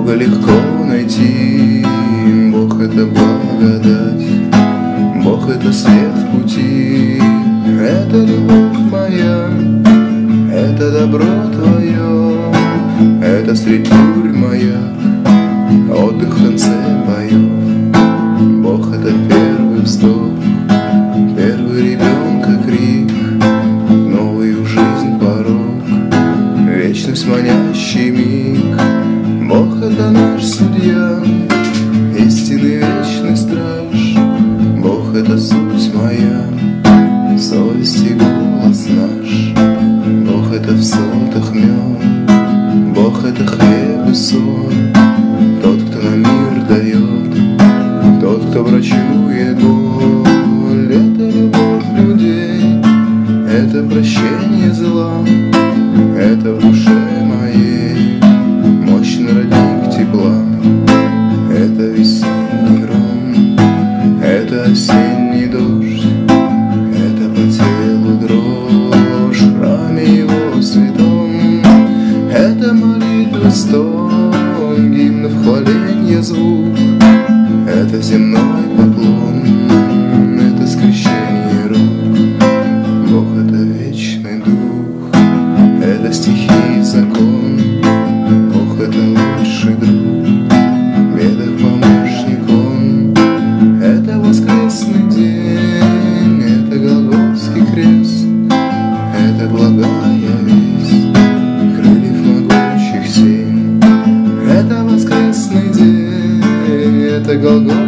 Бога легко найти. Бог — это благодать, Бог — это свет в пути. Это любовь моя, это добро твое, это средь бурь моя, отдых в конце боев. Бог — это первый вздох, первый ребенка крик, новую жизнь порог, вечность манящий миг. Бог — это наш судья, истинный вечный страж. Бог — это суть моя, совесть и голос наш. Бог — это в сотах мед, Бог — это хлеб и сон. Тот, кто на мир дает, тот, кто врачует боль. Это любовь людей, это прощение зла, это в душе моей мощный родник тепла. Это весенний гром, это осенний дождь, это по телу дрожь в храме его святом. Это молитва стон, гимнов хваленья звук, это земной поклон, это скрещение рук. Бог — это вечный дух, это стихи и закон. Бог — это лучший друг, в бедах помощник он. Это воскресный день, это Голгофский крест, это благая весть, крыльев могучих сень. Это воскресный день, это Голгофский